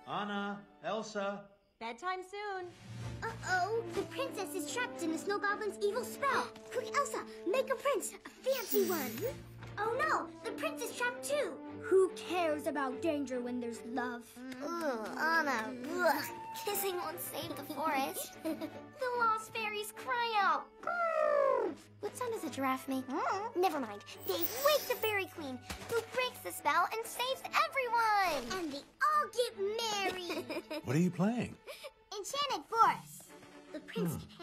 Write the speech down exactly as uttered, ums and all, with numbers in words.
Anna, Elsa. Bedtime soon. Uh-oh, the princess is trapped in the snow goblin's evil spell. Quick, Elsa, make a prince, a fancy one. Oh no, the prince is trapped too. Who cares about danger when there's love? Ugh, Anna, ugh. Kissing won't save the forest. The lost fairies cry out. Grrr. What sound does a giraffe make? Mm. Never mind. Dave, wake the fairy queen, who breaks the spell and saves everyone. And they all get married. What are you playing? Enchanted Forest. The prince Hmm.